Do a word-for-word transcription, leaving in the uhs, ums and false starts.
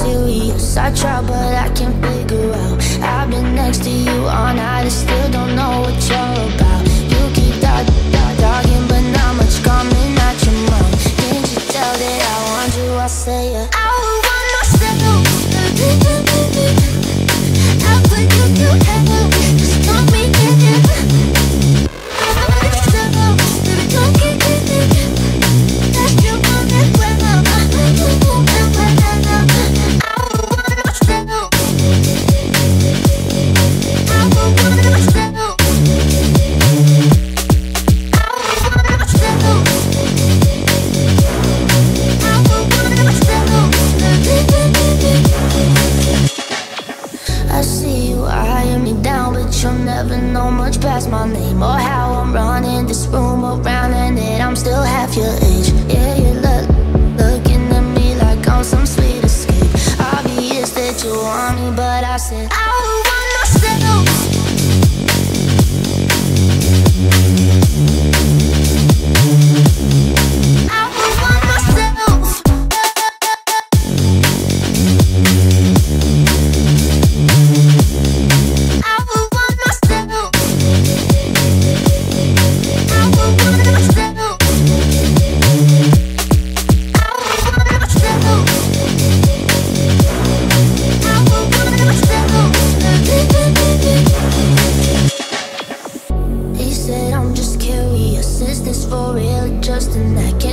serious. I try, but I can't figure out. I've been next to you all night and still don't know what you're about. You keep talk, talk, talking, but not much coming out your mouth. Can't you tell that I want you? I say it. I want myself. I'll put you through hell. Just don't make it. I want myself. Baby, don't get it. That you want it well. I see you eyeing me down, but you'll never know much past my name or how I'm running this room around, and that I'm still half your age. Yeah, you look looking at me like I'm some sweet escape. Obvious that you want me, but I said I want myself. I want myself. He said I'm just curious, is this for real or just an act?